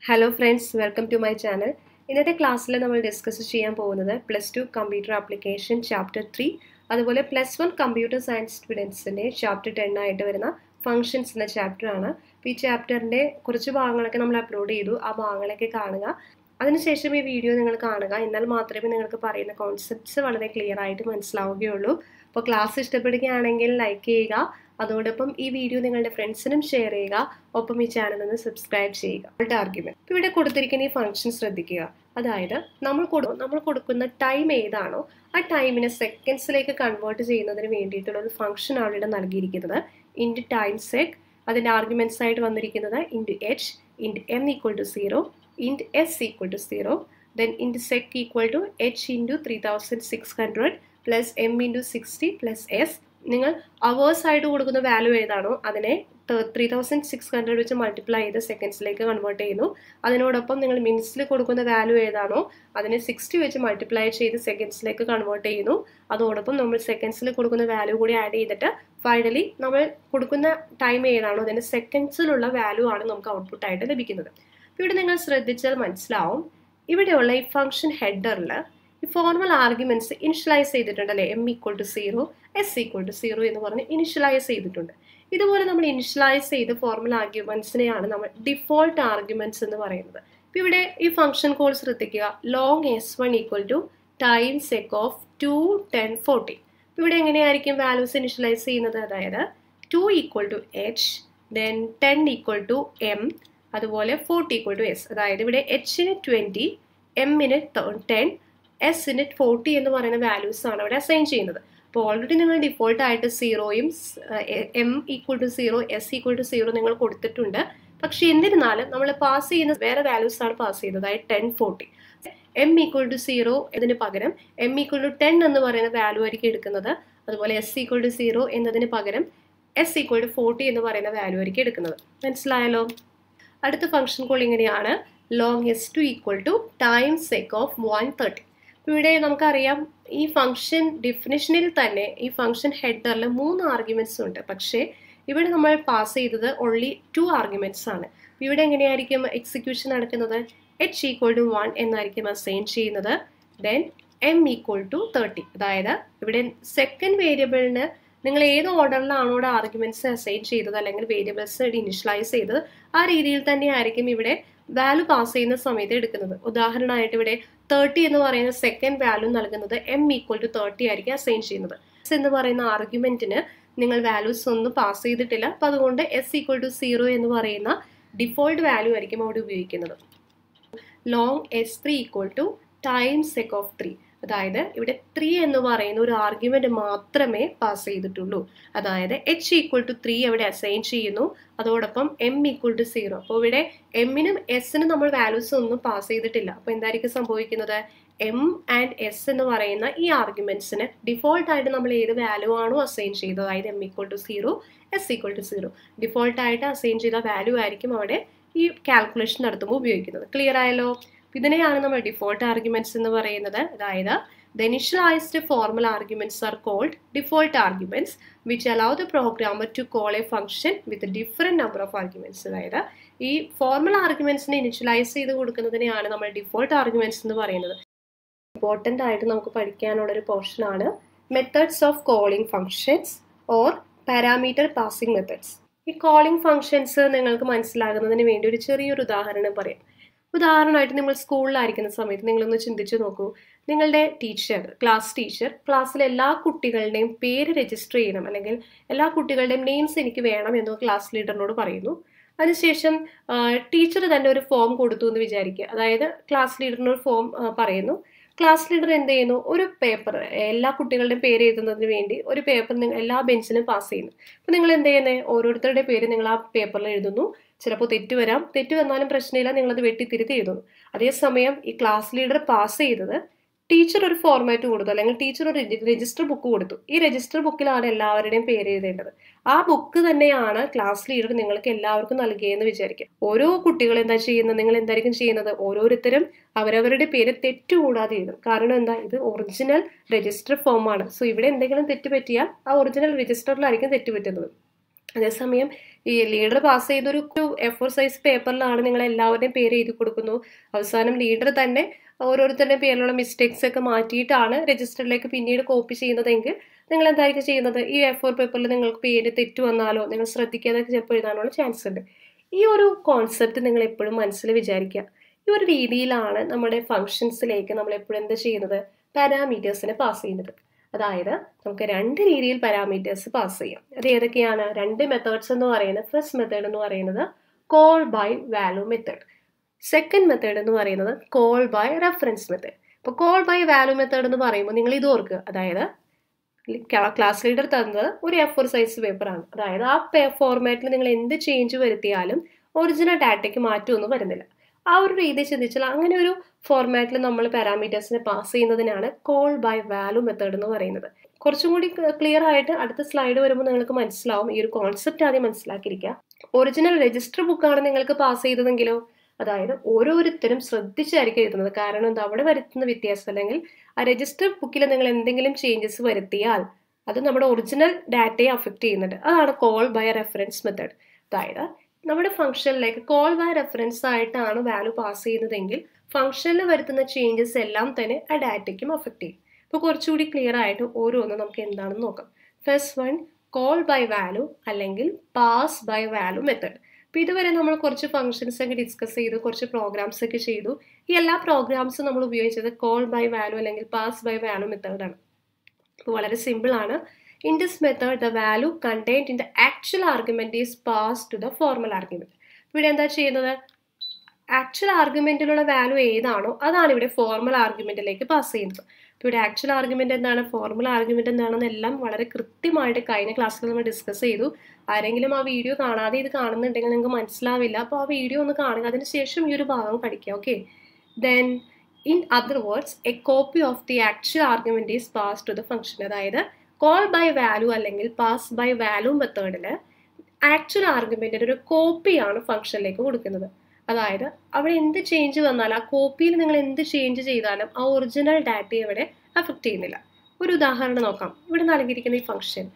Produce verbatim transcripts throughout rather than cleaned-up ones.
Hello friends, welcome to my channel. ഇന്നത്തെ ക്ലാസ്സിൽ നമ്മൾ ഡിസ്കസ് ചെയ്യാൻ പോകുന്നത് plus two computer application chapter three അതുപോലെ പ്ലസ് വൺ കമ്പ്യൂട്ടർ സയൻസ് സ്റ്റുഡൻസിൻ്റെ ചാപ്റ്റർ ടെൻ ആയിട്ട് വരുന്ന ഫങ്ഷൻസ് എന്ന ചാപ്റ്ററാണ്. അപ്പോൾ ഈ ചാപ്റ്ററിൻ്റെ കുറച്ച് ഭാഗങ്ങളൊക്കെ നമ്മൾ അപ്ലോഡ് ചെയ്തു. ആ ഭാഗങ്ങളൊക്കെ കാണുക. അതിനുശേഷം ഈ വീഡിയോ നിങ്ങൾ കാണുക. എന്നാൽ മാത്രമേ നിങ്ങൾക്ക് പറയുന്ന കോൺസെപ്റ്റ്സ് വളരെ ക്ലിയർ ആയിട്ട് മനസ്സിലാവുകയുള്ളൂ. അപ്പോൾ ക്ലാസ് ഇഷ്ടപ്പെടുകയാണെങ്കിൽ ലൈക്ക് ചെയ്യുക. അതോടൊപ്പം ഈ വീഡിയോ നിങ്ങളുടെ ഫ്രണ്ട്സിനും ഷെയർ ചെയ്യുക. ഒപ്പം ഈ ചാനൽ ഒന്ന് സബ്സ്ക്രൈബ് ചെയ്യുക. ആർഗ്യുമെന്റ് ഇവിടെ കൊടുത്തിരിക്കുന്ന ഈ ഫംഗ്ഷൻ ശ്രദ്ധിക്കുക. അതായത് നമ്മൾ കൊടു നമ്മൾ കൊടുക്കുന്ന ടൈം ഏതാണോ ആ ടൈമിനെ സെക്കൻഡ്സിലേക്ക് കൺവേർട്ട് ചെയ്യുന്നതിന് വേണ്ടിയിട്ടുള്ള ഒരു ഫംഗ്ഷൻ ആണ് ഇവിടെ നൽകിയിരിക്കുന്നത്. ഇൻറ്റു ടൈം സെക്, അതിൻ്റെ ആർഗ്യുമെന്റ്സ് ആയിട്ട് വന്നിരിക്കുന്നത് int H, int M equal to zero, int S equal to zero, then int sec equal to H into three thousand six hundred plus M into sixty plus S. നിങ്ങൾ hours ആയിട്ട് കൊടുക്കുന്ന value ഏതാണോ അതിനെ three thousand six hundred വെച്ച് multiply ചെയ്ത് സെക്കൻഡ്സിലേക്ക് convert ചെയ്യുന്നു. അതിനോടൊപ്പം നിങ്ങൾ മിനിറ്റ്സിൽ കൊടുക്കുന്ന വാല്യൂ ഏതാണോ അതിനെ സിക്സ്റ്റി വെച്ച് മൾട്ടിപ്ലൈ ചെയ്ത് സെക്കൻഡ്സിലേക്ക് കൺവേർട്ട് ചെയ്യുന്നു. അതോടൊപ്പം നമ്മൾ സെക്കൻഡ്സിൽ കൊടുക്കുന്ന വാല്യൂ കൂടി ആഡ് ചെയ്തിട്ട് ഫൈനലി നമ്മൾ കൊടുക്കുന്ന ടൈം ഏതാണോ അതിൻ്റെ സെക്കൻഡ്സിലുള്ള വാല്യൂ ആണ് നമുക്ക് ഔട്ട്പുട്ടായിട്ട് ലഭിക്കുന്നത്. ഇവിടെ നിങ്ങൾ ശ്രദ്ധിച്ചാൽ മനസ്സിലാവും, ഇവിടെയുള്ള ഈ ഫംഗ്ഷൻ ഹെഡറിൽ ഈ ഫോർമൽ ആർഗ്യുമെന്റ്സ് ഇനിഷ്യലൈസ് ചെയ്തിട്ടുണ്ടല്ലേ. M equal to zero, S equal to zero എന്ന് പറഞ്ഞ് ഇനിഷ്യലൈസ് ചെയ്തിട്ടുണ്ട്. ഇതുപോലെ നമ്മൾ ഇനിഷ്യലൈസ് ചെയ്ത് ഫോർമൽ ആർഗ്യുമെന്റ്സിനെയാണ് നമ്മൾ ഡിഫോൾട്ട് ആർഗ്യുമെന്റ്സ് എന്ന് പറയുന്നത്. ഇപ്പം ഇവിടെ ഈ ഫംഗ്ഷൻ കോൾ ശ്രദ്ധിക്കുക. Long S one equal to time sec of two ten forty. ഇവിടെ എങ്ങനെയായിരിക്കും വാല്യൂസ് ഇനിഷ്യലൈസ് ചെയ്യുന്നത്? അതായത് two equal to H, then ten equal to M, അതുപോലെ ഫോർട്ടി ഈക്വൽ ടു എസ്. അതായത് ഇവിടെ എച്ചിന് ട്വൻറ്റി, എമ്മിന് ടെൻ, എസിന് ഫോർട്ടി എന്ന് പറയുന്ന വാല്യൂസ് ആണ് ഇവിടെ അസൈൻ ചെയ്യുന്നത്. അപ്പോൾ ഓൾറെഡി നിങ്ങൾ ഡിഫോൾട്ട് ആയിട്ട് സീറോയും M equal to zero, S equal to zero നിങ്ങൾ കൊടുത്തിട്ടുണ്ട്. പക്ഷേ എന്നിരുന്നാലും നമ്മൾ പാസ് ചെയ്യുന്ന വേറെ വാല്യൂസ് ആണ് പാസ് ചെയ്യുന്നത്. അതായത് ten, forty. M equal to zero എന്നതിന് പകരം എം ഈക്വൽ ടു ടെൻ എന്ന് പറയുന്ന വാല്യൂ ആയിരിക്കും എടുക്കുന്നത്. അതുപോലെ എസ് ഈക്വൽ ടു സീറോ എന്നതിന് പകരം എസ് ഈക്വൽ ടു ഫോർട്ടി എന്ന് പറയുന്ന വാല്യൂ ആയിരിക്കും എടുക്കുന്നത്. മനസ്സിലായല്ലോ? അടുത്ത ഫംഗ്ഷൻ കോൾ ഇങ്ങനെയാണ്. Long S two equal to time sec of one thirty. ഇവിടെ നമുക്കറിയാം ഈ ഫംഗ്ഷൻ ഡിഫിനിഷനിൽ തന്നെ ഈ ഫംഗ്ഷൻ ഹെഡറിൽ മൂന്ന് ആർഗ്യുമെന്റ്സ് ഉണ്ട്. പക്ഷേ ഇവിടെ നമ്മൾ പാസ് ചെയ്തത് ഓൺലി ടു ആർഗ്യുമെന്റ്സ് ആണ്. ഇവിടെ എങ്ങനെയായിരിക്കും എക്സിക്യൂഷൻ നടക്കുന്നത്? എച്ച് ഈക്വൽ ടു വൺ എന്നായിരിക്കും അസൈൻ ചെയ്യുന്നത്. Then M equal to thirty. അതായത് ഇവിടെ സെക്കൻഡ് വേരിയബിളിന് നിങ്ങൾ ഏത് ഓർഡറിലാണോ ഇവിടെ ആർഗ്യുമെന്റ്സ് അസൈൻ ചെയ്തത് അല്ലെങ്കിൽ വേരിയബിൾസ് ഇനിഷ്യലൈസ് ചെയ്തത് ആ രീതിയിൽ തന്നെ ആയിരിക്കും ഇവിടെ വാല്യൂ പാസ് ചെയ്യുന്ന സമയത്ത് എടുക്കുന്നത്. ഉദാഹരണമായിട്ട് ഇവിടെ തേർട്ടി എന്ന് പറയുന്ന സെക്കൻഡ് വാല്യൂ നൽകുന്നത് എം ഈക്വൽ ടു തേർട്ടി ആയിരിക്കും അസൈൻ ചെയ്യുന്നത്. എസ് എന്ന് പറയുന്ന ആർഗ്യുമെന്റിന് നിങ്ങൾ വാല്യൂസ് ഒന്നും പാസ് ചെയ്തിട്ടില്ല. അപ്പം അതുകൊണ്ട് എസ് ഈക്വൽ ടു സീറോ എന്ന് പറയുന്ന ഡിഫോൾട്ട് വാല്യൂ ആയിരിക്കും അവിടെ ഉപയോഗിക്കുന്നത്. Long S three equal to time sec of three. അതായത് ഇവിടെ ത്രീ എന്ന് പറയുന്ന ഒരു ആർഗ്യുമെന്റ് മാത്രമേ പാസ് ചെയ്തിട്ടുള്ളൂ. അതായത് എച്ച് ഈക്വൽ ടു ത്രീ അവിടെ അസൈൻ ചെയ്യുന്നു. അതോടൊപ്പം എം ഈക്വൽ ടു സീറോ. അപ്പോൾ ഇവിടെ എമ്മിനും എസിനും നമ്മൾ വാല്യൂസ് ഒന്നും പാസ് ചെയ്തിട്ടില്ല. അപ്പോൾ എന്തായിരിക്കും സംഭവിക്കുന്നത്? എം ആൻഡ് എസ് എന്ന് പറയുന്ന ഈ ആർഗ്യുമെന്റ്സിന് ഡിഫോൾട്ടായിട്ട് നമ്മൾ ഏത് വാല്യൂ ആണോ അസൈൻ ചെയ്തത്, അതായത് M equal to zero, S equal to zero, ഡിഫോൾട്ടായിട്ട് അസൈൻ ചെയ്ത വാല്യൂ ആയിരിക്കും അവിടെ ഈ കാൽക്കുലേഷൻ നടത്തുമ്പോൾ ഉപയോഗിക്കുന്നത്. ക്ലിയർ ആയല്ലോ? ഇതിനെയാണ് നമ്മൾ ഡിഫോൾട്ട് ആർഗ്യുമെന്റ്സ് എന്ന് പറയുന്നത്. അതായത് the initialised formal arguments are called default arguments which allow the programmer to call a function with different number of arguments. അതായത് ഈ ഫോർമൽ ആർഗ്യുമെന്റ്സിനെ ഇനിഷ്യലൈസ് ചെയ്ത് കൊടുക്കുന്നതിനെയാണ് നമ്മൾ ഡിഫോൾട്ട് ആർഗ്യുമെന്റ്സ് എന്ന് പറയുന്നത്. ഇമ്പോർട്ടൻ്റ് ആയിട്ട് നമുക്ക് പഠിക്കാനുള്ളൊരു പോർഷനാണ് methods of calling functions or parameter passing methods. ഈ കോളിംഗ് ഫംഗ്ഷൻസ് നിങ്ങൾക്ക് മനസ്സിലാകുന്നതിന് വേണ്ടി ഒരു ചെറിയൊരു ഉദാഹരണം പറയാം. ഉദാഹരണമായിട്ട് നിങ്ങൾ സ്കൂളിലായിരിക്കുന്ന സമയത്ത് നിങ്ങളൊന്ന് ചിന്തിച്ചു നോക്കൂ. നിങ്ങളുടെ ടീച്ചർ, ക്ലാസ് ടീച്ചർ ക്ലാസ്സിലെ എല്ലാ കുട്ടികളുടെയും പേര് രജിസ്റ്റർ ചെയ്യണം, അല്ലെങ്കിൽ എല്ലാ കുട്ടികളുടെയും നെയിംസ് എനിക്ക് വേണം എന്ന് ക്ലാസ് ലീഡറിനോട് പറയുന്നു. അതിനുശേഷം ടീച്ചർ തന്നെ ഒരു ഫോം കൊടുത്തു എന്ന് വിചാരിക്കുക. അതായത് ക്ലാസ് ലീഡറിനൊരു ഫോം പറയുന്നു. ക്ലാസ് ലീഡർ എന്ത് ചെയ്യുന്നു? ഒരു പേപ്പർ എല്ലാ കുട്ടികളുടെയും പേര് എഴുതുന്നതിന് വേണ്ടി ഒരു പേപ്പർ നിങ്ങൾ എല്ലാ ബെഞ്ചിനും പാസ് ചെയ്യുന്നു. അപ്പോൾ നിങ്ങൾ എന്ത് ചെയ്യുന്നത്? ഓരോരുത്തരുടെ പേര് നിങ്ങൾ ആ പേപ്പറിൽ എഴുതുന്നു. ചിലപ്പോൾ തെറ്റ് വരാം. തെറ്റ് വന്നാലും പ്രശ്നമില്ല, നിങ്ങളത് വെട്ടിത്തിരുത്തി എഴുതുന്നു. അതേസമയം ഈ ക്ലാസ് ലീഡർ പാസ് ചെയ്തത് ടീച്ചർ ഒരു ഫോർമാറ്റ് കൊടുത്തു, അല്ലെങ്കിൽ ടീച്ചർ ഒരു രജിസ്റ്റർ ബുക്ക് കൊടുത്തു. ഈ രജിസ്റ്റർ ബുക്കിലാണ് എല്ലാവരുടെയും പേര് എഴുതേണ്ടത്. ആ ബുക്ക് തന്നെയാണ് ക്ലാസ് ലീഡർ നിങ്ങൾക്ക് എല്ലാവർക്കും നൽകിയെന്ന് വിചാരിക്കുക. ഓരോ കുട്ടികളും എന്താ ചെയ്യുന്നത്? നിങ്ങൾ എന്തായിരിക്കും ചെയ്യുന്നത്? ഓരോരുത്തരും അവരവരുടെ പേര് തെറ്റുകൂടാതെ എഴുതും. കാരണം എന്താ? ഇത് ഒറിജിനൽ രജിസ്റ്റർ ഫോമാണ്. സോ ഇവിടെ എന്തെങ്കിലും തെറ്റ് പറ്റിയാൽ ആ ഒറിജിനൽ രജിസ്റ്ററിലായിരിക്കും തെറ്റ് പറ്റുന്നത്. അതേസമയം ഈ ലീഡർ പാസ് ചെയ്തൊരു എ ഫോർ സൈസ് പേപ്പറിലാണ് നിങ്ങൾ എല്ലാവരുടെയും പേര് എഴുതി കൊടുക്കുന്നു. അവസാനം ലീഡർ തന്നെ ഓരോരുത്തരുടെയും പേരിലുള്ള മിസ്റ്റേക്സ് ഒക്കെ മാറ്റിയിട്ടാണ് രജിസ്റ്ററിലേക്ക് പിന്നീട് കോപ്പി ചെയ്യുന്നതെങ്കിൽ നിങ്ങൾ എന്തായിരിക്കും ചെയ്യുന്നത്? ഈ എ ഫോർ പേപ്പറിൽ നിങ്ങൾക്ക് പേര് തെറ്റ് വന്നാലോ നിങ്ങൾ ശ്രദ്ധിക്കാതെ ചിലപ്പോൾ എഴുതാനുള്ള ചാൻസ് ഉണ്ട്. ഈ ഒരു കോൺസെപ്റ്റ് നിങ്ങൾ എപ്പോഴും മനസ്സിൽ വിചാരിക്കുക. ഈ ഒരു രീതിയിലാണ് നമ്മുടെ ഫങ്ഷൻസിലേക്ക് നമ്മൾ എപ്പോഴും എന്ത് ചെയ്യുന്നത്? പാരാമീറ്റേഴ്സിനെ പാസ് ചെയ്യുന്നത്. അതായത് നമുക്ക് രണ്ട് രീതിയിൽ പാരാമീറ്റേഴ്സ് പാസ് ചെയ്യാം. അത് ഏതൊക്കെയാണ്? രണ്ട് മെത്തേഡ്സ് എന്ന് പറയുന്നത്, ഫസ്റ്റ് മെത്തേഡ് എന്ന് പറയുന്നത് call by value method, second method എന്ന് പറയുന്നത് കോൾ ബൈ റെഫറൻസ് മെത്തേഡ്. ഇപ്പോൾ കോൾ ബൈ വാല്യൂ മെത്തേഡ് എന്ന് പറയുമ്പോൾ നിങ്ങൾ ഇത് ഓർക്കുക. അതായത് ക്ലാസ് ലീഡർ തന്നത് ഒരു എ ഫോർ സൈസ് പേപ്പറാണ്. അതായത് ആ പേ ഫോർമാറ്റിൽ നിങ്ങൾ എന്ത് ചേഞ്ച് വരുത്തിയാലും ഒറിജിനൽ ഡാറ്റയ്ക്ക് മാറ്റമൊന്നും വരുന്നില്ല. ആ ഒരു രീതി ചിന്തിച്ചാൽ അങ്ങനെ ഒരു ഫോർമാറ്റിൽ നമ്മൾ പാരാമീറ്റേഴ്സിനെ പാസ് ചെയ്യുന്നതിനാണ് കോൾ ബൈ വാല്യൂ മെത്തേഡ് എന്ന് പറയുന്നത്. കുറച്ചും കൂടി ക്ലിയർ ആയിട്ട് അടുത്ത സ്ലൈഡ് വരുമ്പോൾ നിങ്ങൾക്ക് മനസ്സിലാവും. ഈ ഒരു കോൺസെപ്റ്റ് ആദ്യം മനസ്സിലാക്കിയിരിക്കുക. ഒറിജിനൽ രജിസ്റ്റർ ബുക്കാണ് നിങ്ങൾക്ക് പാസ് ചെയ്തതെങ്കിലോ, അതായത് ഓരോരുത്തരും ശ്രദ്ധിച്ചായിരിക്കും എഴുതുന്നത്. കാരണം എന്താ, അവിടെ വരുത്തുന്ന വ്യത്യാസം അല്ലെങ്കിൽ ആ രജിസ്റ്റർ ബുക്കിൽ നിങ്ങൾ എന്തെങ്കിലും ചേഞ്ചസ് വരുത്തിയാൽ അത് നമ്മുടെ ഒറിജിനൽ ഡാറ്റയെ അഫക്റ്റ് ചെയ്യുന്നുണ്ട്. അതാണ് കോൾ ബൈ റെഫറൻസ് മെത്തേഡ്. അതായത് നമ്മുടെ ഫംഗ്ഷനിലേക്ക് കോൾ ബൈ റെഫറൻസ് ആയിട്ടാണ് വാല്യൂ പാസ് ചെയ്യുന്നതെങ്കിൽ ഫംഗ്ഷനിൽ വരുത്തുന്ന ചേഞ്ചസ് എല്ലാം തന്നെ ആ ഡാറ്റയ്ക്കും അഫക്റ്റ് ചെയ്യും. അപ്പോൾ കുറച്ചുകൂടി ക്ലിയർ ആയിട്ട് ഓരോന്നും നമുക്ക് എന്താണെന്ന് നോക്കാം. First one call by value അല്ലെങ്കിൽ പാസ് ബൈ വാല്യൂ മെത്തേഡ്. അപ്പോൾ ഇതുവരെ നമ്മൾ കുറച്ച് ഫംഗ്ഷൻസ് ഒക്കെ ഡിസ്കസ് ചെയ്തു, കുറച്ച് പ്രോഗ്രാംസ് ഒക്കെ ചെയ്തു. ഈ എല്ലാ പ്രോഗ്രാംസും നമ്മൾ ഉപയോഗിച്ചത് കോൾ ബൈ വാല്യൂ അല്ലെങ്കിൽ പാസ് ബൈ വാല്യൂ മെത്തേഡാണ്. അപ്പോൾ വളരെ സിമ്പിൾ ആണ്. In this method, the value contained in the actual argument is passed to the formal argument. ഇവിടെ എന്താ ചെയ്യുന്നത്? ആക്ച്വൽ ആർഗ്യുമെന്റിലുള്ള വാല്യൂ ഏതാണോ അതാണ് ഇവിടെ ഫോർമൽ ആർഗ്യുമെന്റിലേക്ക് പാസ് ചെയ്യുന്നത്. അപ്പോൾ ഇവിടെ ആക്ച്വൽ ആർഗ്യുമെന്റ് എന്താണ്, ഫോർമൽ ആർഗ്യുമെന്റ് എന്താണെന്ന് എല്ലാം വളരെ കൃത്യമായിട്ട് കഴിഞ്ഞ ക്ലാസ്സിൽ നമ്മൾ ഡിസ്കസ് ചെയ്തു. ആരെങ്കിലും ആ വീഡിയോ കാണാതെ ഇത് കാണുന്നുണ്ടെങ്കിൽ നിങ്ങൾക്ക് മനസ്സിലാവില്ല. അപ്പോൾ ആ വീഡിയോ ഒന്ന് കാണുക, അതിന് ശേഷം ഈ ഒരു ഭാഗം പഠിക്കുക. Okay. Then in other words a copy of the actual argument is pass to the function. അതായത് കോൾ ബൈ വാല്യൂ അല്ലെങ്കിൽ പാസ് ബൈ വാല്യൂ മെത്തേഡിൽ ആക്ച്വൽ ആർഗ്യുമെന്റിന്റെ ഒരു കോപ്പിയാണ് ഫംഗ്ഷനിലേക്ക് കൊടുക്കുന്നത്. അതായത് അവിടെ എന്ത് ചേഞ്ച് വന്നാലും ആ കോപ്പിയിൽ നിങ്ങൾ എന്ത് ചേഞ്ച് ചെയ്താലും ആ ഒറിജിനൽ ഡാറ്റയെ ഇവിടെ അഫക്റ്റ് ചെയ്യുന്നില്ല. ഒരു ഉദാഹരണം നോക്കാം. ഇവിടെ നൽകിയിരിക്കുന്ന ഈ ഫംഗ്ഷൻ,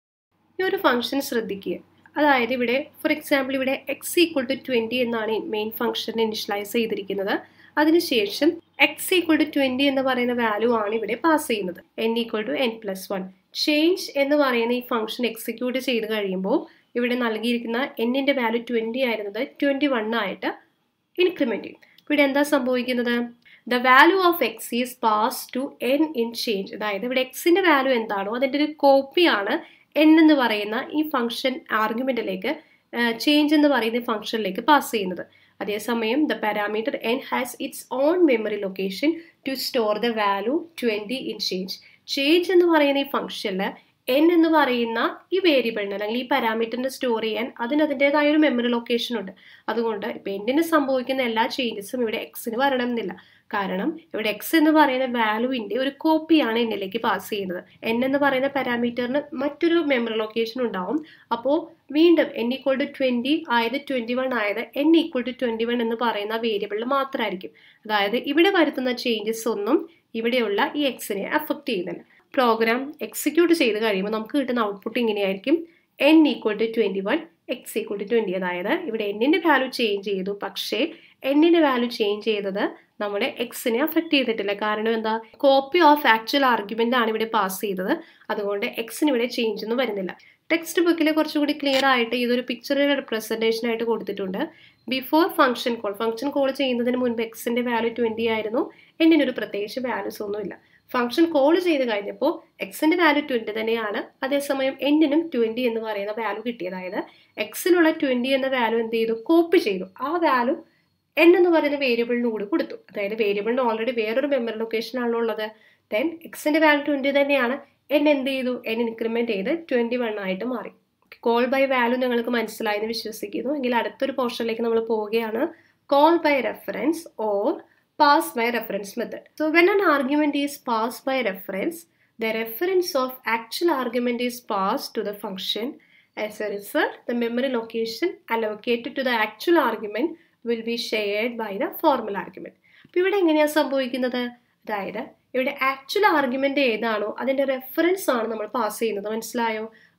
ഈ ഒരു ഫംഗ്ഷൻ ശ്രദ്ധിക്കുക. അതായത് ഇവിടെ ഫോർ എക്സാമ്പിൾ ഇവിടെ എക്സ് ഈക്വൽ ടു ട്വൻറ്റി എന്നാണ് മെയിൻ ഫംഗ്ഷൻ ഇനിഷ്യലൈസ് ചെയ്തിരിക്കുന്നത്. അതിനുശേഷം എക്സ് ഈക്വൽ ടു ട്വൻറ്റി എന്ന് പറയുന്ന വാല്യൂ ആണ് ഇവിടെ പാസ് ചെയ്യുന്നത്. N equal to N plus one. Change എന്ന് പറയുന്ന ഈ ഫംഗ്ഷൻ എക്സിക്യൂട്ട് ചെയ്ത് കഴിയുമ്പോൾ ഇവിടെ നൽകിയിരിക്കുന്ന എന്നിൻ്റെ വാല്യൂ ട്വൻറ്റി ആയിരുന്നത് ട്വൻറ്റി വൺ ആയിട്ട് ഇൻക്രിമെൻറ്റ് ചെയ്യും. ഇവിടെ എന്താ സംഭവിക്കുന്നത്? The value of X is pass to N in change. അതായത് ഇവിടെ എക്സിൻ്റെ വാല്യൂ എന്താണോ അതിൻ്റെ ഒരു കോപ്പിയാണ് എൻ എന്ന് പറയുന്ന ഈ ഫംഗ്ഷൻ ആർഗ്യുമെൻറ്റിലേക്ക് ചേഞ്ച് എന്ന് പറയുന്ന ഫംഗ്ഷനിലേക്ക് പാസ് ചെയ്യുന്നത്. അതേസമയം the parameter N has its own memory location to store the value twenty in change. Change എന്ന് പറയുന്ന ഈ ഫംഗ്ഷനിൽ എൻ എന്ന് പറയുന്ന ഈ വേരിയബിളിന് അല്ലെങ്കിൽ ഈ പാരാമീറ്ററിനെ സ്റ്റോർ ചെയ്യാൻ അതിന് അതിൻ്റെതായ ഒരു മെമ്മറി ലൊക്കേഷൻ ഉണ്ട്. അതുകൊണ്ട് ഇപ്പോൾ എന്നിന് സംഭവിക്കുന്ന എല്ലാ ചേഞ്ചസും ഇവിടെ എക്സിന് വരണം എന്നില്ല. കാരണം ഇവിടെ എക്സ് എന്ന് പറയുന്ന വാല്യൂവിൻ്റെ ഒരു കോപ്പിയാണ് എന്നിലേക്ക് പാസ് ചെയ്യുന്നത്. എൻ എന്ന് പറയുന്ന പാരാമീറ്ററിന് മറ്റൊരു മെമ്മറി ലൊക്കേഷൻ ഉണ്ടാവും. അപ്പോൾ വീണ്ടും എൻ ഈക്വൽ ടു ട്വൻറ്റി ആയത് ട്വൻറ്റി വൺ ആയത് N equal to twenty one എന്ന് പറയുന്ന വേരിയബിളിൽ മാത്രമായിരിക്കും. അതായത് ഇവിടെ വരുത്തുന്ന ചേഞ്ചസ് ഒന്നും ഇവിടെയുള്ള ഈ എക്സിനെ അഫക്റ്റ് ചെയ്യുന്നില്ല. പ്രോഗ്രാം എക്സിക്യൂട്ട് ചെയ്ത് കഴിയുമ്പോൾ നമുക്ക് കിട്ടുന്ന ഔട്ട്പുട്ട് ഇങ്ങനെയായിരിക്കും. N equal to twenty one X equal to twenty. അതായത് ഇവിടെ എന്നിൻ്റെ വാല്യൂ ചേഞ്ച് ചെയ്തു, പക്ഷേ എന്നിൻ്റെ വാല്യൂ ചേഞ്ച് ചെയ്തത് നമ്മുടെ എക്സിനെ അഫക്റ്റ് ചെയ്തിട്ടില്ല. കാരണം എന്താ, കോപ്പി ഓഫ് ആക്ച്വൽ ആർഗ്യുമെൻ്റ് ആണ് ഇവിടെ പാസ് ചെയ്തത്. അതുകൊണ്ട് എക്സിന് ഇവിടെ ചേഞ്ച് ഒന്നും വരുന്നില്ല. ടെക്സ്റ്റ് ബുക്കിൽ കുറച്ചുകൂടി ക്ലിയർ ആയിട്ട് ഇതൊരു പിക്ചറിൻ്റെ റെപ്രസെൻറ്റേഷൻ ആയിട്ട് കൊടുത്തിട്ടുണ്ട്. Before function call, function call ചെയ്യുന്നതിന് മുൻപ് എക്സിൻ്റെ വാല്യൂ ട്വൻറ്റി ആയിരുന്നു, എന്നിനൊരു പ്രത്യേകിച്ച് വാല്യൂസ് ഒന്നുമില്ല. ഫംഗ്ഷൻ കോൾ ചെയ്ത് കഴിഞ്ഞപ്പോൾ എക്സിൻ്റെ വാല്യൂ ട്വൻറ്റി തന്നെയാണ്, അതേസമയം എന്നിനും ട്വൻറ്റി എന്ന് പറയുന്ന വാല്യൂ കിട്ടി. അതായത് എക്സിനുള്ള ട്വൻറ്റി എന്ന വാല്യൂ എന്ത് ചെയ്തു, കോപ്പി ചെയ്തു. ആ വാല്യൂ എൻ എന്ന് പറയുന്ന വേരിയബിളിന് കൂടി കൊടുത്തു. അതായത് വേരിയബിളിന് ഓൾറെഡി വേറൊരു മെമ്മറി ലൊക്കേഷൻ ആണല്ലോ ഉള്ളത്. ദെൻ എക്സിൻ്റെ വാല്യൂ ട്വൻറ്റി തന്നെയാണ്, എൻ എന്ത് ചെയ്തു, എൻ ഇൻക്രിമെൻറ്റ് ചെയ്ത് ട്വൻറ്റി വൺ ആയിട്ട് മാറി. കോൾ ബൈ വാല്യൂ നിങ്ങൾക്ക് മനസ്സിലായെന്ന് വിശ്വസിക്കുന്നു. എങ്കിൽ അടുത്തൊരു പോർഷനിലേക്ക് നമ്മൾ പോവുകയാണ്. Call by reference or pass by reference method. So when an argument is passed by reference, the reference of actual argument is passed to the function. As a result, the memory location allocated to the actual argument will be shared by the formal argument. അപ്പോൾ ഇവിടെ എങ്ങനെയാണ് സംഭവിക്കുന്നത്? അതായത് ഇവിടെ actual argument ഏതാണോ അതിൻ്റെ reference ആണ് നമ്മൾ പാസ് ചെയ്യുന്നത്. മനസ്സിലായോ?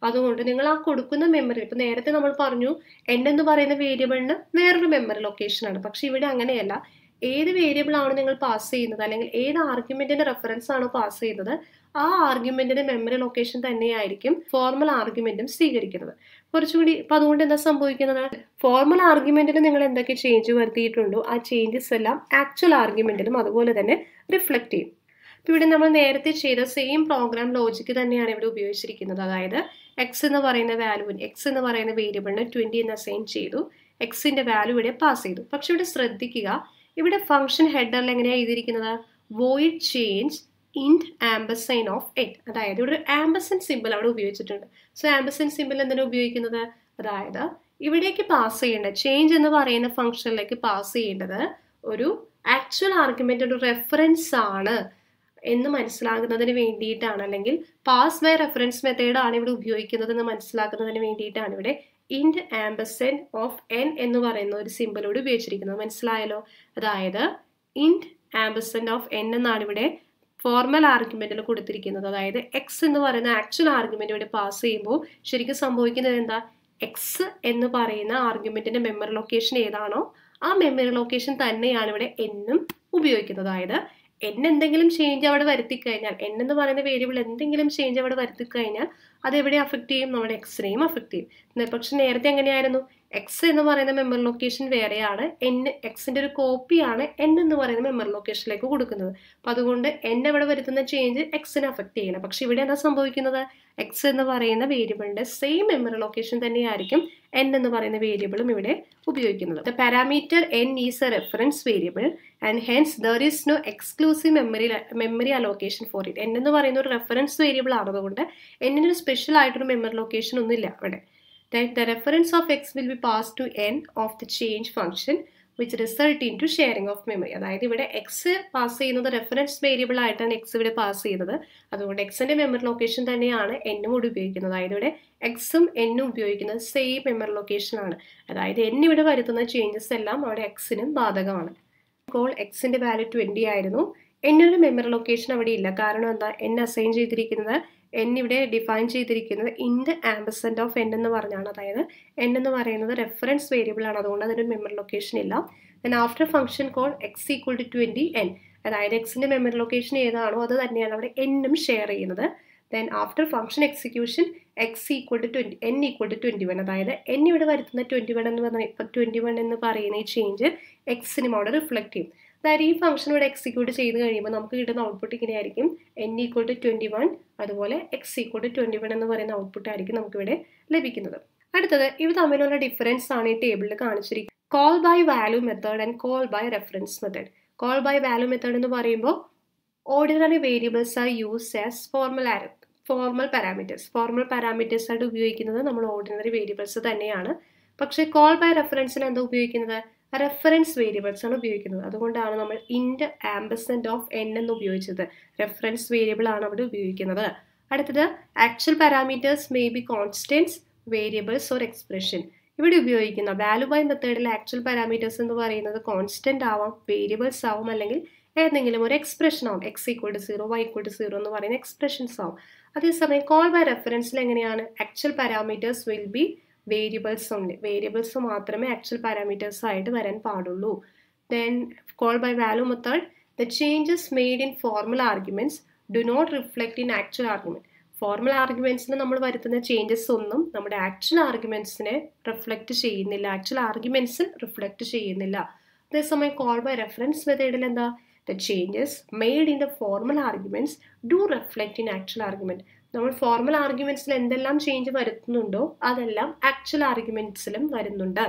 അതുകൊണ്ട് നിങ്ങൾ ആ കൊടുക്കുന്ന മെമ്മറി, ഇപ്പം നേരത്തെ നമ്മൾ പറഞ്ഞു എൻ എന്ന് പറയുന്ന വേരിയബിളിന് വേറൊരു മെമ്മറി ലൊക്കേഷനാണ്. പക്ഷെ ഇവിടെ അങ്ങനെയല്ല. ഏത് വേരിയബിൾ ആണ് നിങ്ങൾ പാസ് ചെയ്യുന്നത്, അല്ലെങ്കിൽ ഏത് ആർഗ്യുമെന്റിന്റെ റെഫറൻസ് ആണോ പാസ് ചെയ്യുന്നത്, ആ ആർഗ്യുമെന്റിന്റെ മെമ്മറി ലൊക്കേഷൻ തന്നെയായിരിക്കും ഫോർമൽ ആർഗ്യുമെന്റും സ്വീകരിക്കുന്നത്. കുറച്ചുകൂടി ഇപ്പം അതുകൊണ്ട് എന്താ സംഭവിക്കുന്നത്, ഫോർമൽ ആർഗ്യുമെന്റിൽ നിങ്ങൾ എന്തൊക്കെ ചേഞ്ച് വരുത്തിയിട്ടുണ്ടോ ആ ചേഞ്ചസ് എല്ലാം ആക്ച്വൽ ആർഗ്യുമെന്റിലും അതുപോലെ തന്നെ റിഫ്ലക്ട് ചെയ്യും. ഇപ്പം ഇവിടെ നമ്മൾ നേരത്തെ ചെയ്ത സെയിം പ്രോഗ്രാം ലോജിക്ക് തന്നെയാണ് ഇവിടെ ഉപയോഗിച്ചിരിക്കുന്നത്. അതായത് എക്സ് എന്ന് പറയുന്ന വാല്യൂവിന്, എക്സ് എന്ന് പറയുന്ന വേരിയബിളിന് ട്വൻറ്റി എന്ന് അസൈൻ ചെയ്തു, എക്സിന്റെ വാല്യൂ ഇവിടെ പാസ് ചെയ്തു. പക്ഷെ ഇവിടെ ശ്രദ്ധിക്കുക, ഇവിടെ ഫംഗ്ഷൻ ഹെഡറിൽ എങ്ങനെയാണ് എഴുതിയിരിക്കുന്നത്, void change int ampersand of N. അതായത് ഇവിടെ ഒരു ആംബസൈൻ സിമ്പിൾ അവിടെ ഉപയോഗിച്ചിട്ടുണ്ട്. സോ ആംബസൈൻ സിമ്പിൾ എന്തിനാണ് ഉപയോഗിക്കുന്നത്, അതായത് ഇവിടേക്ക് പാസ് ചെയ്യേണ്ട ചേഞ്ച് എന്ന് പറയുന്ന ഫംഗ്ഷനിലേക്ക് പാസ് ചെയ്യേണ്ടത് ഒരു ആക്ച്വൽ ആർഗ്യുമെന്റ്, ഒരു റെഫറൻസ് ആണ് എന്ന് മനസ്സിലാക്കുന്നതിന് വേണ്ടിയിട്ടാണ്, അല്ലെങ്കിൽ പാസ് ബൈ റെഫറൻസ് മെത്തേഡാണ് ഇവിടെ ഉപയോഗിക്കുന്നത് എന്ന് മനസ്സിലാക്കുന്നതിന് വേണ്ടിയിട്ടാണ് ഇവിടെ ഇൻറ്റ് ആംബസൈൻ ഓഫ് എൻ എന്ന് പറയുന്ന ഒരു സിമ്പിളോട് ഉപയോഗിച്ചിരിക്കുന്നത്. മനസ്സിലായല്ലോ? അതായത് ഇൻറ്റ് ആംബസൈൻ ഓഫ് എൻ എന്നാണ് ഇവിടെ ഫോർമൽ ആർഗ്യുമെന്റിൽ കൊടുത്തിരിക്കുന്നത്. അതായത് എക്സ് എന്ന് പറയുന്ന ആക്ച്വൽ ആർഗ്യുമെന്റ് ഇവിടെ പാസ് ചെയ്യുമ്പോൾ ശരിക്കും സംഭവിക്കുന്നത് എന്താ, എക്സ് എന്ന് പറയുന്ന ആർഗ്യുമെന്റിന്റെ മെമ്മറി ലൊക്കേഷൻ ഏതാണോ ആ മെമ്മറി ലൊക്കേഷൻ തന്നെയാണ് ഇവിടെ എന്നും ഉപയോഗിക്കുന്നത്. അതായത് എൻ എന്തെങ്കിലും ചേഞ്ച് അവിടെ വരുത്തി കഴിഞ്ഞാൽ, എൻ എന്ന് പറയുന്ന വേരിയബിൾ എന്തെങ്കിലും ചേഞ്ച് അവിടെ വരുത്തി കഴിഞ്ഞാൽ അത് എവിടെ അഫക്ട് ചെയ്യും, നമ്മുടെ എക്സിനെയും അഫക്ട് ചെയ്യും. പക്ഷെ നേരത്തെ എങ്ങനെയായിരുന്നു, എക്സ് എന്ന് പറയുന്ന മെമ്മറി ലൊക്കേഷൻ വേറെയാണ്, എൻ എക്സിന്റെ ഒരു കോപ്പിയാണ് എൻ എന്ന് പറയുന്ന മെമ്മറി ലൊക്കേഷനിലേക്ക് കൊടുക്കുന്നത്. അപ്പം അതുകൊണ്ട് എൻ അവിടെ വരുത്തുന്ന ചേഞ്ച് എക്സിനെ അഫക്ട് ചെയ്യില്ല. പക്ഷെ ഇവിടെ എന്താ സംഭവിക്കുന്നത്, എക്സ് എന്ന് പറയുന്ന വേരിയബിളിന്റെ സെയിം മെമ്മറി ലൊക്കേഷൻ തന്നെയായിരിക്കും എൻ എന്ന് പറയുന്ന വേരിയബിളും ഇവിടെ ഉപയോഗിക്കുന്നത്. The parameter N is a reference variable and hence there is no exclusive memory memory allocation for it. N എന്ന് പറയുന്ന ഒരു റെഫറൻസ് വേരിയബിൾ ആണതുകൊണ്ട് എന്നിനൊരു സ്പെഷ്യൽ ആയിട്ടൊരു മെമ്മറി ലൊക്കേഷൻ ഒന്നുമില്ല അവിടെ. That the reference of x will be passed to n of the change function which result into sharing of memory. അതായത് ഇവിടെ എക്സ് പാസ് ചെയ്യുന്നത് റെഫറൻസ് വേരിയബിൾ ആയിട്ടാണ് എക്സ് ഇവിടെ പാസ് ചെയ്യുന്നത്. അതുകൊണ്ട് എക്സിന്റെ മെമ്മറി ലൊക്കേഷൻ തന്നെയാണ് എന്നും കൂടി ഉപയോഗിക്കുന്നത്. അതായത് ഇവിടെ എക്സും എന്നും ഉപയോഗിക്കുന്നത് സെയിം മെമ്മറി ലൊക്കേഷൻ ആണ്. അതായത് എൻ ഇവിടെ വരുത്തുന്ന ചേഞ്ചസ് എല്ലാം അവിടെ എക്സിനും ബാധകമാണ്. ഇപ്പോൾ എക്സിന്റെ വാല്യൂ ട്വന്റി ആയിരുന്നു, എന്നൊരു മെമ്മറി ലൊക്കേഷൻ അവിടെ ഇല്ല. കാരണം എന്താ, എൻ അസൈൻ ചെയ്തിരിക്കുന്നത്, എൻ ഇവിടെ ഡിഫൈൻ ചെയ്തിരിക്കുന്നത് ഇൻറ്റ് ആംബസെന്റ് ഓഫ് എൻ എന്ന് പറഞ്ഞാണ്. അതായത് എൻ എന്ന് പറയുന്നത് റെഫറൻസ് വേരിയബിൾ ആണ്, അതുകൊണ്ട് അതിന് മെമ്മറി ലൊക്കേഷൻ ഇല്ല. Then after function call X equal to twenty N, അതായത് എക്സിന്റെ മെമ്മറി ലൊക്കേഷൻ ഏതാണോ അത് തന്നെയാണ് അവിടെ എന്നും ഷെയർ ചെയ്യുന്നത്. Then after function execution X equal to twenty N equal to twenty one, അതായത് എൻ ഇവിടെ വരുത്തുന്ന ട്വന്റി വൺ എന്ന് പറഞ്ഞ ട്വന്റി വൺ എന്ന് പറയുന്ന ഈ ചേഞ്ച് എക്സിനും അവിടെ റിഫ്ലക്ട് ചെയ്യും. അതായത് ഈ ഫംഗ്ഷൻ ഇവിടെ എക്സിക്യൂട്ട് ചെയ്ത് കഴിയുമ്പോൾ നമുക്ക് കിട്ടുന്ന ഔട്ട്പുട്ട് ഇങ്ങനെയായിരിക്കും, N equal to twenty one അതുപോലെ X equal to twenty one എന്ന് പറയുന്ന ഔട്ട്പുട്ട് ആയിരിക്കും നമുക്കിവിടെ ലഭിക്കുന്നത്. അടുത്തത് ഇവ തമ്മിലുള്ള ഡിഫറൻസ് ആണ് ഈ ടേബിളിൽ കാണിച്ചിരിക്കുന്നത്. Call by value method and call by reference method. Call by value method എന്ന് പറയുമ്പോൾ ordinary variables are use as formal formal parameters. Formal parameters ആയിട്ട് ഉപയോഗിക്കുന്നത് നമ്മൾ ഓർഡിനറി വേരിയബിൾസ് തന്നെയാണ്. പക്ഷേ കോൾ ബൈ റെഫറൻസിന് എന്താ ഉപയോഗിക്കുന്നത്, റെഫറൻസ് വേരിയബിൾസ് ആണ് ഉപയോഗിക്കുന്നത്. അതുകൊണ്ടാണ് നമ്മൾ ഇൻറ്റ് ആംബസെന്റ് ഓഫ് എൻ എന്ന് ഉപയോഗിച്ചത്. റെഫറൻസ് വേരിയബിൾ ആണ് അവിടെ ഉപയോഗിക്കുന്നത്. അടുത്തത് actual parameters may be constants, variables or expression. ഇവിടെ ഉപയോഗിക്കുന്ന വാല്യൂ ബൈ മെത്തേഡിലെ ആക്ച്വൽ പാരാമീറ്റേഴ്സ് എന്ന് പറയുന്നത് കോൺസ്റ്റന്റ് ആവാം, വേരിയബിൾസ് ആവും, അല്ലെങ്കിൽ ഏതെങ്കിലും ഒരു എക്സ്പ്രഷൻ ആവും. X equal to zero, Y equal to zero എന്ന് പറയുന്ന എക്സ്പ്രഷൻസ് ആവും. അതേസമയം കോൾ ബൈ റെഫറൻസിൽ എങ്ങനെയാണ്, actual parameters will be variables ഉണ്ട്, വേരിയബിൾസ് മാത്രമേ ആക്ച്വൽ പാരാമീറ്റേഴ്സ് ആയിട്ട് വരാൻ പാടുള്ളൂ. Then call by value method, the changes made in formal arguments do not reflect in actual argument. Formal ആർഗ്യുമെന്റ്സിന് നമ്മൾ വരുത്തുന്ന ചേഞ്ചസ് ഒന്നും നമ്മുടെ ആക്ച്വൽ ആർഗ്യുമെന്റ്സിനെ റിഫ്ലക്ട് ചെയ്യുന്നില്ല, ആക്ച്വൽ ആർഗ്യുമെന്റ്സിൽ റിഫ്ലക്ട് ചെയ്യുന്നില്ല. അതേസമയം കോൾ ബൈ റെഫറൻസ് മെത്തേഡിൽ എന്താ, the changes made in the formal arguments do reflect in actual argument. നമ്മൾ ഫോർമൽ ആർഗ്യുമെന്റ്സിൽ എന്തെല്ലാം ചേഞ്ച് വരുത്തുന്നുണ്ടോ അതെല്ലാം ആക്ച്വൽ ആർഗ്യുമെന്റ്സിലും വരുന്നുണ്ട്.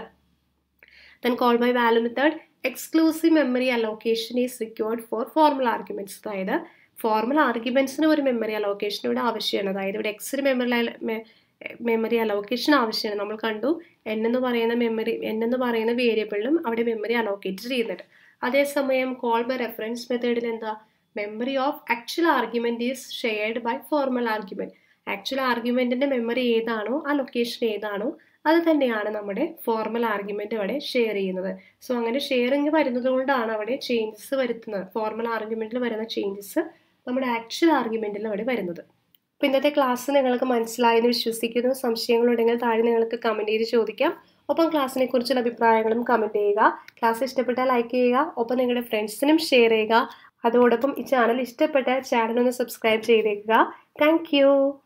Then call by value method, exclusive memory allocation is required for formal arguments. അതായത് ഫോർമൽ ആർഗ്യുമെന്റ്സിന് ഒരു മെമ്മറി അലോക്കേഷൻ ഇവിടെ ആവശ്യമാണ്. അതായത് ഇവിടെ എക്സിന് മെമ്മറി മെമ്മറി അലോക്കേഷൻ ആവശ്യമാണ്. നമ്മൾ കണ്ടു എൻ എന്ന് പറയുന്ന മെമ്മറി എൻ എന്ന് പറയുന്ന വേരിയബിളിലും അവിടെ മെമ്മറി അലോക്കേറ്റ് ചെയ്യുന്നുണ്ട്. അതേസമയം കോൾ ബൈ റെഫറൻസ് മെത്തേഡിൽ എന്താ, memory of actual argument is shared by formal argument. Actual ആർഗ്യുമെന്റിന്റെ മെമ്മറി ഏതാണോ ആ ലൊക്കേഷൻ ഏതാണോ അത് തന്നെയാണ് നമ്മുടെ ഫോർമൽ ആർഗ്യുമെന്റ് അവിടെ ഷെയർ ചെയ്യുന്നത്. സോ അങ്ങനെ ഷെയറിങ് വരുന്നത് കൊണ്ടാണ് അവിടെ ചേഞ്ചസ് വരുത്തുന്നത്. ഫോർമൽ ആർഗ്യുമെന്റിൽ വരുന്ന ചേഞ്ചസ് നമ്മുടെ ആക്ച്വൽ ആർഗ്യുമെന്റിൽ അവിടെ വരുന്നത്. അപ്പോൾ ഇന്നത്തെ ക്ലാസ് നിങ്ങൾക്ക് മനസ്സിലായെന്ന് വിശ്വസിക്കുന്നു. സംശയങ്ങളുണ്ടെങ്കിൽ താഴെ നിങ്ങൾക്ക് കമൻറ്റ് ചെയ്ത് ചോദിക്കാം. ഒപ്പം ക്ലാസ്സിനെ കുറിച്ചുള്ള അഭിപ്രായങ്ങളും കമൻറ്റ് ചെയ്യുക. ക്ലാസ് ഇഷ്ടപ്പെട്ടാൽ ലൈക്ക് ചെയ്യുക. ഒപ്പം നിങ്ങളുടെ ഫ്രണ്ട്സിനും ഷെയർ ചെയ്യുക. അതോടൊപ്പം ഈ ചാനൽ ഇഷ്ടപ്പെട്ടാൽ ചാനൽ ഒന്ന് സബ്സ്ക്രൈബ് ചെയ്തേക്കുക. താങ്ക്